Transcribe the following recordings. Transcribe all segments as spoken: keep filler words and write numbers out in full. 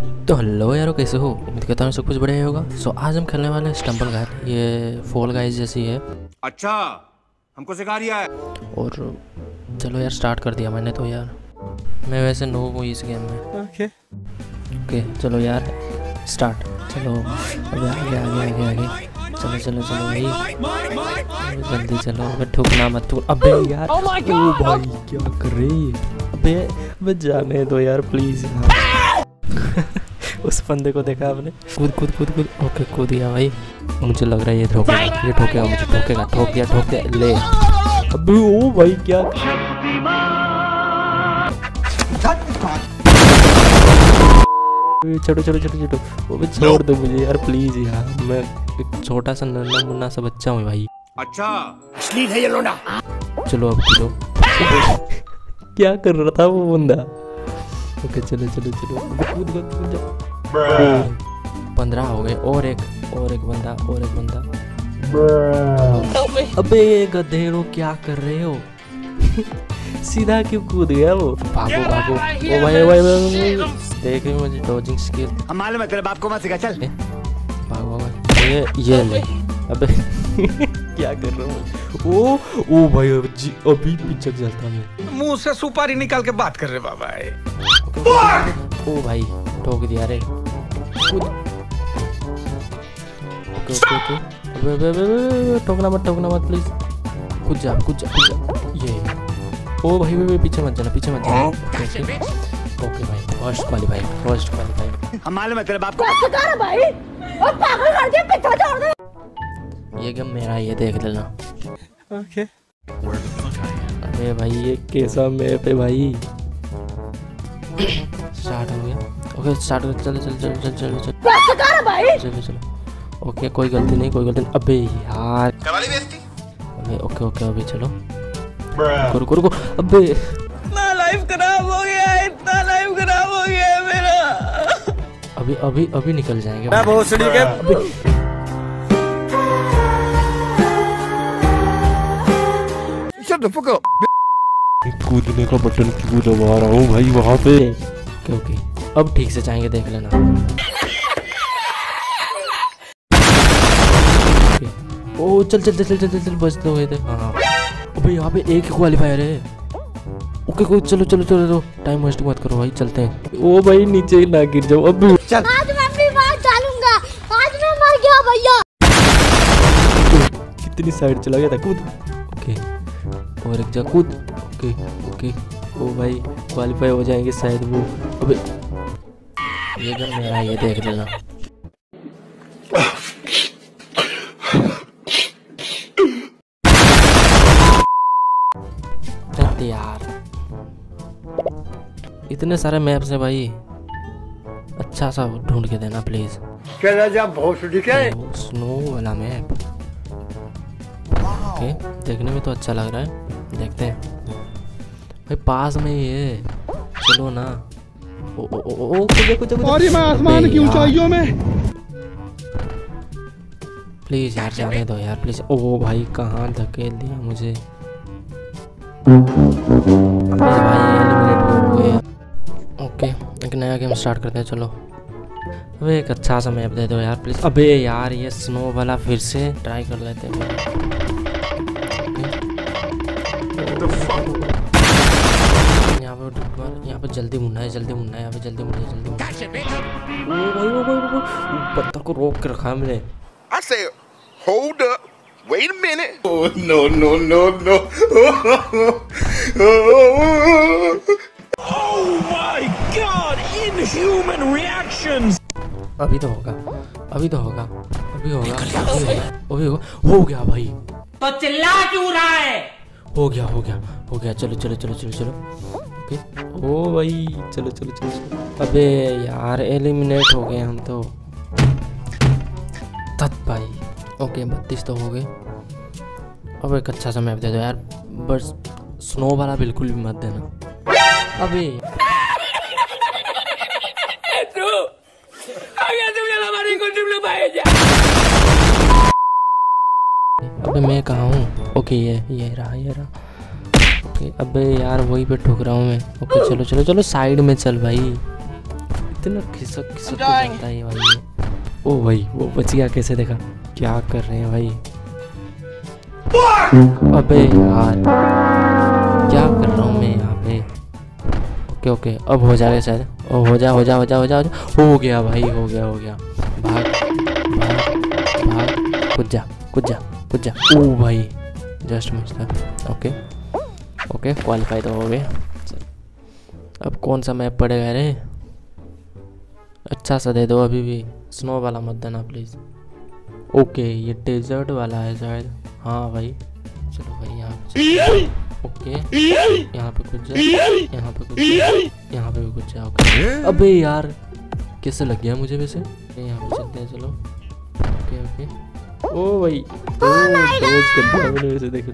तो हेलो यारो, कैसे हो? उम्मीद करता हूँ सब कुछ बढ़िया होगा। सो so, आज हम खेलने वाले हैं स्टम्बल गाइड। ये फॉल गाइज जैसी है। अच्छा, हमको सिखा रिया है। और चलो यार, स्टार्ट कर दिया मैंने तो यार। मैं वैसे नो हूँ इस गेम में। ओके ओके चलो यार, स्टार्ट। चलो अबे आगे आगे आगे आगे चलो चलो चलो भाई, जल्दी चलो। अबे ठुकना मत ठुक। अबे यार ओ भाई क्या कर रही है? अबे अबे जाने दो यार प्लीज यार। उस बंदे को देखा आपने? कूद कूद कूद कूद। ओके कूद गया भाई। मुझे लग रहा है ये ठोकेगा, ये ठोकेगा मुझे, ठोकेगा ठोक दिया ठोक दिया ले। अबे ओ भाई क्या, छोड़ो छोड़ो छोड़ो छोड़ो। वो भी छोड़ दो मुझे यार प्लीज यार। मैं एक छोटा सा नन्हा मुन्ना सा बच्चा हूँ भाई। अच्छा अश्लील है ये लोना। चलो अब कूदो। क्या कर रहा था वो बंदा? ओके चलो चलो चलो कूद कूद कूद जा। पंद्रह हो गए। और एक और एक बंदा और एक बंदा। अबे गधेड़ो क्या कर रहे हो? सीधा क्यों कूद गया वो? भागो भागो। ओ भाई भाई भाई देख रही मुझे डॉजिंग स्किल। हम मालूम है तेरे बाप को मत सिखा। चल भागो भागो। ये ये ले। अबे क्या कर रहा हूँ? ओ ओ भाई जी अभी पिचक जाता मैं। मुंह से सुपारी निकाल के बात कर रहे बाबा। ओ भाई ठोक दिया रे। कूद। Okay okay okay. अबे अबे अबे ठोकना मत ठोकना मत प्लीज। कूद जा कूद जा कूद जा। ये ओ भाई भाई पीछे मत जाना पीछे मत जाना। ओके ओके भाई फर्स्ट क्वालीफाई फर्स्ट क्वालीफाई। हम मालूम है तेरे बाप को भाई और पागल कर दिया, पीछा छोड़ दे। ये गेम मेरा, ये देख लेना। ओके अरे भाई ये कैसा मैप है भाई। स्टार्ट हो गया। ओके स्टार्ट कर। चलो चलो चलो चलो चलो चलो भाई चलो चलो। ओके कोई गलती नहीं कोई गलती नहीं। अबे यार करवाली बेइज्जती। अबे ओके ओके अभी चलो। रुको रुको रुको। अबे इतना लाइफ खराब हो गया, इतना लाइफ खराब हो गया है मेरा। अभी अभी अभी निकल जाएंगे। मैं भोसड़ी के अबे कूदने का बटन क्यों दबा रहा हूँ भाई वहाँ पे? ओके ओके अब ठीक से जाएंगे देख लेना। ओ चल चल चल चल चल चल बचते हुए थे। हाँ अबे यहाँ पे एक ही क्वालीफायर है। ओके कोई चलो चलो चलो चलो टाइम वेस्ट मत करो भाई, चलते हैं। ओ भाई नीचे ना गिर जाओ। अब आज मैं अपनी बात डालूंगा, आज मैं मर गया भैया। कितनी साइड चला गया था। कूद। ओके और एक जगह कूद। ओके ओके ओ भाई क्वालीफाई हो जाएंगे शायद वो। अबे ये जब मेरा, ये देख लेना। यार इतने सारे मैप्स है भाई, अच्छा सा ढूंढ के देना प्लीज। चला जा भोसड़ी के। स्नो वाला मैप। ओके देखने में तो अच्छा लग रहा है, देखते हैं भाई। पास में ही है, चलो ना। ओ ओ ओ ओ देखो देखो। और ये मैं आसमान की ऊंचाइयों में। प्लीज यार जाने दो यार प्लीज। ओ भाई कहाँ धकेल दिया मुझे। ओके एक नया गेम स्टार्ट करते हैं चलो। अबे एक अच्छा सा मैप दे दो यार प्लीज। अबे यार ये स्नो वाला फिर से ट्राई कर लेते हैं। यहाँ पे यहाँ पे जल्दी मुड़ना है जल्दी मुड़ना है यहाँ पे जल्दी मुड़ना है जल्दी मुड़ना है। ओ भाई ओ भाई ओ भाई पत्थर को रोक के रखा है मैंने। I said, hold up, wait a minute. Oh no no no no. Oh my God! Inhuman reactions. अभी तो होगा अभी तो होगा अभी होगा अभी होगा अभी होगा। हो गया भाई। तो चिल्ला क्यों रहा है? हो गया हो गया हो गया। चलो चलो चलो चलो चलो। ओके ओ भाई चलो चलो चलो चलो। अबे यार एलिमिनेट हो गए हम तो। तत भाई। ओके बत्तीस तो हो गए। अब एक अच्छा सा मैप दे दो यार, बस स्नो वाला बिल्कुल भी मत देना। अबे अबे मैं कहाँ हूँ? ओके ये ये रहा ये रहा। ओके अबे यार वही पे ठुक रहा हूँ मैं। ओके चलो चलो चलो साइड में चल भाई। इतना खिसक खिसक के जाता है भाई ये। ओ भाई वो बच गया, कैसे देखा? क्या कर रहे हैं भाई? अबे यार क्या कर रहा हूँ मैं यहाँ पे? ओके ओके अब हो जाएगा शायद। ओ हो जा हो जा हो जा हो जा हो जा हो गया भाई, हो गया हो गया। भाग भाग भाग, कूद जा कूद जा कूद जा। ओ भाई जस्ट मिस था। ओके ओके क्वालिफाई तो हो गए। अब कौन सा मैप पड़ेगा रे? अच्छा सा दे दो, अभी भी स्नो वाला मत देना प्लीज़। ओके ये डेजर्ट वाला है शायद। हाँ भाई चलो भाई यहाँ पे ओके यहाँ पे कुछ जा, यहाँ पे कुछ जा, यहाँ पे भी कुछ जा। ओके अबे यार कैसे लग गया मुझे वैसे? यहाँ पे चलते हैं चलो। ओके ओके ओ भाई डोज कर दिया मैंने वैसे, देख।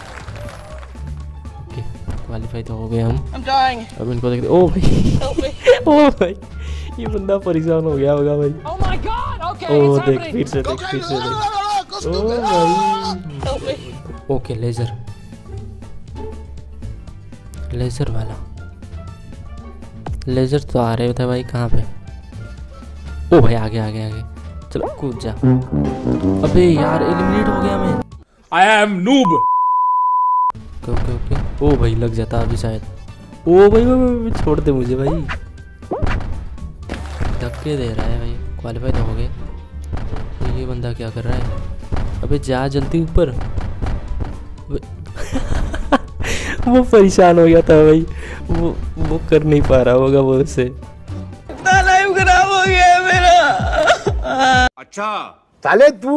ओके क्वालिफाई तो हो गए हम। अब इनको देखते। ओ भाई ओ भाई ये बंदा परेशान हो गया होगा भाई। Oh my God! Okay, O it's देख happening. फिर से देख फिर से देख। ओ भाई ओके लेजर लेजर वाला लेजर तो आ रहे थे भाई। कहाँ पे? ओ भाई आगे आगे आगे चलो कूद जा। अबे यार एलिमिनेट हो गया मैं। I am noob. Okay okay okay ओ भाई लग जाता अभी शायद। ओ भाई भाई, भाई, भाई छोड़ दे मुझे भाई, धक्के दे रहा है भाई। क्वालिफाई तो हो गए। तो ये बंदा क्या कर रहा है? अबे जा जल्दी ऊपर। वो परेशान हो गया था भाई, वो वो कर नहीं पा रहा होगा वो उससे। इतना लाइफ खराब हो गया है मेरा। अच्छा साले तू।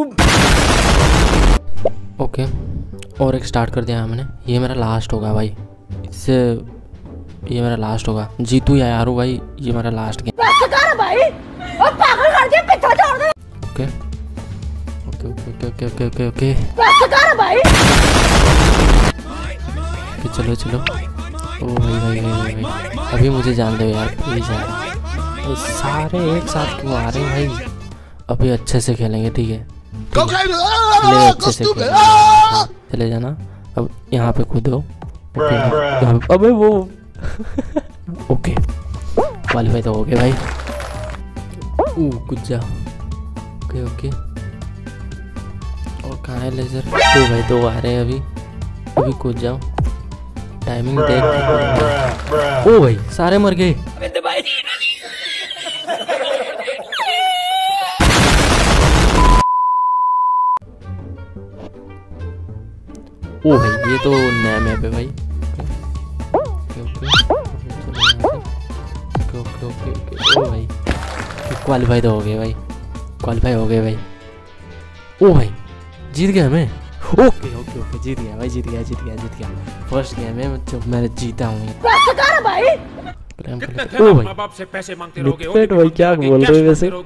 ओके और एक स्टार्ट कर दिया हमने। ये मेरा लास्ट होगा भाई, इससे ये मेरा लास्ट होगा। जीतू या यारू भाई ये मेरा लास्ट गेम। भाई और पागल कर दिया, पीछे छोड़ दे। Okay okay okay okay okay okay okay भाई ओके चलो चलो। ओ भाई भाई भाई भाई अभी मुझे जान दो यार प्लीज यार। सारे एक साथ क्यों आ रहे हैं भाई? अभी अच्छे से खेलेंगे ठीक है, ले अच्छे से खेलेंगे। चले जाना। अब यहाँ पे कूदो। ओके अबे वो ओके क्वालिफाई तो हो गए भाई। ओ कूद जा। ओके ओके और कहाँ है लेजर? तो भाई दो आ रहे हैं अभी, अभी कूद जाओ। टाइमिंग देख। ओ भाई सारे मर गए। ओ भाई ये तो नया मैप है भाई। Okay okay okay okay okay ओ भाई क्वालिफाई तो हो गए भाई, क्वालिफाई हो गए भाई। ओ भाई जीत गया मैं। ओके ओके ओके जीत गया भाई, जीत गया जीत गया जीत गया। फर्स्ट गेम है जो मैंने जीता हूँ भाई। ओ भाई बाप से पैसे मांगते रहोगे, भाई क्या बोल रहे हो वैसे?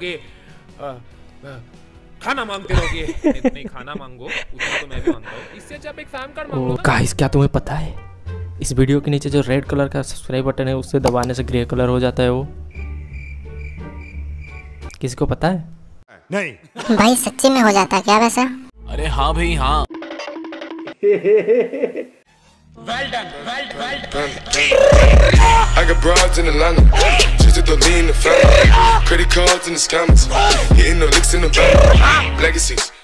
खाना मांगते रहोगे, इतने खाना मांगो उतना तो मैं भी मांगता हूँ। इससे अच्छा एक फैम कार्ड मांगो ना। गाइस क्या तुम्हें पता है इस वीडियो के नीचे जो रेड कलर का सब्सक्राइब बटन है उससे दबाने से ग्रे कलर हो जाता है वो? किसी को पता है? नहीं भाई सच्ची में हो जाता क्या वैसा? अरे हाँ भाई हाँ। I got broads in Atlanta, just to lean the family. Credit cards in the scammers, hitting the licks in the bank. Legacies.